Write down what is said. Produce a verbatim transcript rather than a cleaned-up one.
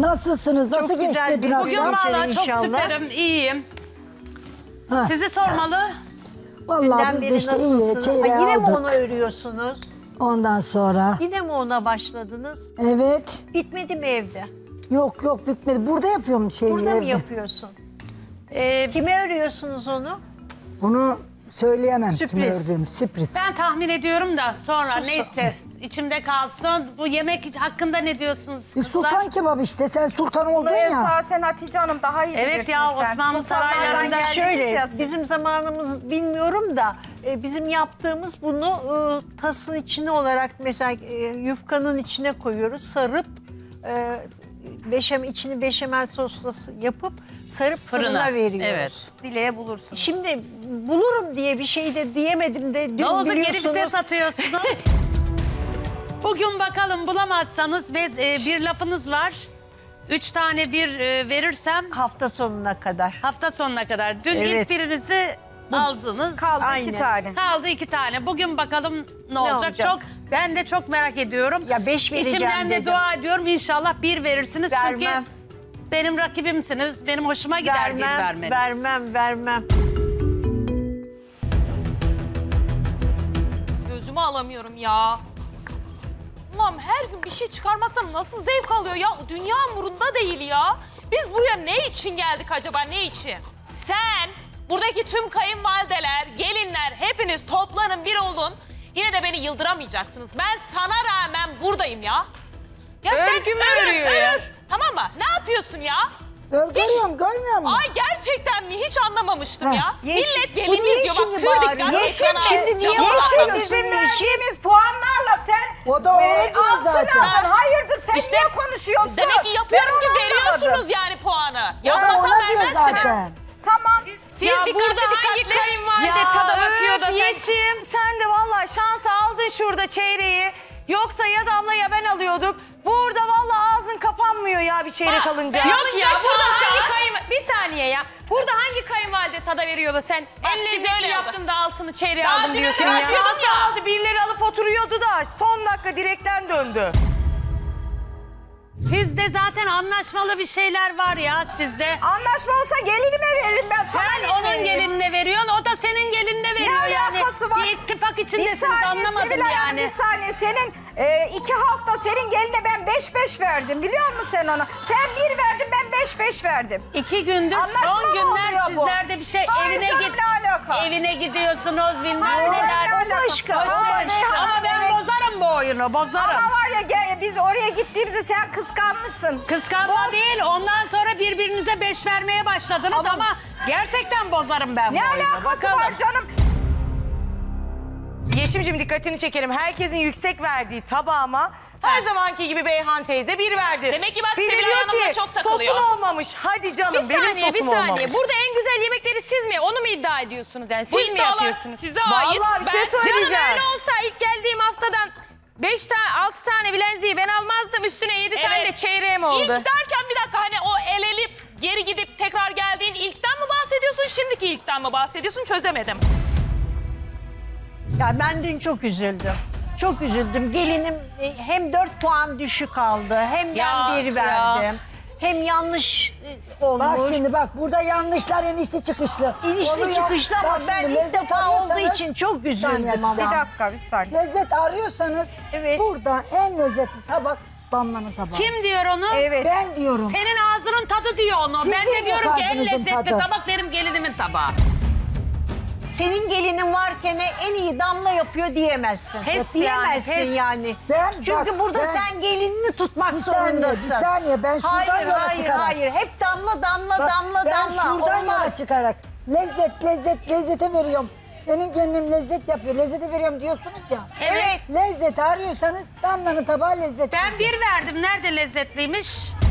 Nasılsınız? Nasıl Çok geçti güzel dün bir- Bugün akşam? Geçelim valla çok inşallah. süperim, iyiyim. Ha. Sizi sormalı. Vallahi Dünden biz de beri işte iyi nasılsınız? Ha, çeyreği yine mi aldık. onu örüyorsunuz? Ondan sonra. Yine mi ona başladınız? Evet. Bitmedi mi evde? Yok yok bitmedi. Burada yapıyorum şeyi. Burada mı evde. yapıyorsun? Ee, Kime örüyorsunuz onu? Bunu söyleyemem. Sürpriz. kime ördüğümü. Sürpriz. ben tahmin ediyorum da sonra Sus. neyse içimde kalsın. Bu yemek hakkında ne diyorsunuz E, kızlar? sultan kebap işte. Sen sultan oldun ya. Esasen Hatice Hanım daha iyi Evet bilirsin ya, sen. Osmanlı Sultanlardan saraylarında geldiniz Şöyle, ya siz. bizim zamanımız bilmiyorum da e, bizim yaptığımız bunu e, tasın içine olarak mesela e, yufkanın içine koyuyoruz. Sarıp e, beşam içini beşamel sosla yapıp sarıp fırına, Fırına, veriyoruz. evet. Dileğe bulursun. Şimdi bulurum diye bir şey de diyemedim de dün Ne oldu, geri biliyorsunuz. vites atıyorsunuz? Bugün bakalım bulamazsanız ve e, bir lafınız var. Üç tane bir e, verirsem Hafta sonuna kadar. hafta sonuna kadar. Dün Evet. ilk birinizi aldınız. Kaldı Aynen. iki tane. Kaldı iki tane. Bugün bakalım ne, olacak? olacak? Çok ben de çok merak ediyorum. Ya beş vereceğim İçimden de dedim. dua ediyorum. İnşallah bir verirsiniz. Vermem. Çünkü benim rakibimsiniz. Benim hoşuma gider bir Vermem, vermeniz. vermem, vermem. Gözümü alamıyorum ya. Ulan her gün bir şey çıkarmaktan nasıl zevk alıyor ya? Dünya umurunda değil ya. Biz buraya ne için geldik acaba, ne için? Sen, buradaki tüm kayınvalideler, gelinler hepiniz toplanın bir olun. Yine de beni yıldıramayacaksınız. Ben sana rağmen buradayım ya. Ya Örgü mü örüyor ya? Tamam mı? Ne yapıyorsun ya? Gör, görüyorum görmüyor musun? Ay gerçekten mi? Hiç anlamamıştım Heh. ya. Yeşil- Millet Bu gelin niye izliyor. Bak şimdi Kürdikler bağırıyor? Yeşil ekrana- şimdi niye Camı bağırıyorsun? bağırıyor. Bizim verdiğimiz puanlarla sen O da öyle diyor altın zaten. aldın. Hayırdır sen İşte niye konuşuyorsun? Demek ki yapıyorum ki Ben onu veriyorsunuz anlamadım. yani puanı. O da Yapmasam ona diyor vermezsiniz. zaten. Tamam. Siz Ya dikkatli burada hangi dikkatli. kayınvalide tada bakıyor da sen... Yeşim sen de vallahi şansı aldın şurada çeyreği. Yoksa ya Damla ya ben alıyorduk. Burada vallahi ağzın kapanmıyor ya bir çeyrek Bak, alınca. ben- Yok Alınca ya burada şansa- hangi kayınvalide... Bir saniye ya. Burada hangi kayınvalide tada veriyor da sen Bak en şimdi lezzetli öyle yaptım da altını çeyreğe Daha aldım dün diyorsun öyle ya. yapıyordum Şansı ya. aldı birileri alıp oturuyordu da son dakika direkten döndü. Sizde zaten anlaşmalı bir şeyler var ya sizde. Anlaşma olsa gelinime veririm ben. sana Sen niye onun vereyim? gelinine veriyorsun, o da senin gelinine veriyor yani. alakası var? Bir ittifak Bir içindesiniz, saniye anlamadım Sevilay Hanım, yani. bir saniye. Senin e, iki hafta senin geline ben beş beş verdim. Biliyor musun sen onu? Sen bir verdin ben beş beş verdim. İki gündür, Anlaşma son mı günler oluyor bu? sizlerde bir şey. Hayır evine canım, git, ne alaka? evine gidiyorsunuz bilmem Hayır, neler. ne alaka? başka, Aa, o ne başka. alaka? Ama ben Evet. bozarım bu oyunu, bozarım. Ama var ya gel, biz oraya gittiğimizde sen kıskanmışsın. Kıskanma değil, ondan sonra birbirinize beş vermeye başladınız ama, gerçekten bozarım ben Ne bu oyunu. alakası Bakalım. var canım? Yeşim'cim dikkatini çekerim. Herkesin yüksek verdiği tabağıma her zamanki gibi Beyhan teyze bir verdi. Demek ki bak Biri Sevilay diyor Hanım'la ki çok takılıyor. sosun olmamış. Hadi canım Bir benim saniye, bir sosum saniye. olmamış. Burada en güzel yemekleri siz mi? Onu mu iddia ediyorsunuz yani? Bu Siz mi iddialar yapıyorsunuz? size ait. Vallahi bir şey Ben- söyleyeceğim. Canım öyle olsa ilk geldiğim haftadan beş tane, altı tane bilenziği ben almazdım. Üstüne yedi tane de çeyreğim oldu. İlk derken bir dakika hani o el elip geri gidip tekrar geldiğin ilkten mi bahsediyorsun, şimdiki ilkten mi bahsediyorsun, çözemedim. Ya ben dün çok üzüldüm. Çok üzüldüm. Gelinim e, hem dört puan düşük aldı, hem ben Ya, bir ya. verdim. Hem yanlış e, olmuş. Bak şimdi bak burada yanlışlar enişte çıkışlı. İnişli Oluyor. çıkışlı ama Bak ben şimdi ilk lezzet defa olduğu arıyorsanız- için çok Bir saniye üzüldüm Hatice ama. Bir dakika bir saniye. Lezzet arıyorsanız Evet. burada en lezzetli tabak Damla'nın tabağı. Kim diyor onu? Evet. Ben diyorum. Senin ağzının tadı diyor onu. Sizin ben de diyorum ki en yapardığınızın lezzetli tadı. tabak benim gelinimin tabağı. Senin gelinin varken en iyi Damla yapıyor diyemezsin. Pes diyemezsin yani, pes. yani. Ben- Çünkü bak, burada ben- sen gelinini tutmak Bir saniye, zorundasın. bir saniye. Ben şuradan hayır, yola hayır, çıkarak. hayır. Hep Damla, Damla, Bak, Damla, ben Damla. şuradan yola Olmaz. çıkarak lezzet, lezzet, lezzete veriyorum. Benim gelinim lezzet yapıyor, lezzete veriyorum diyorsunuz ya. Evet. Lezzet arıyorsanız Damla'nın tabağı lezzet. Ben bir verdim. Nerede lezzetliymiş?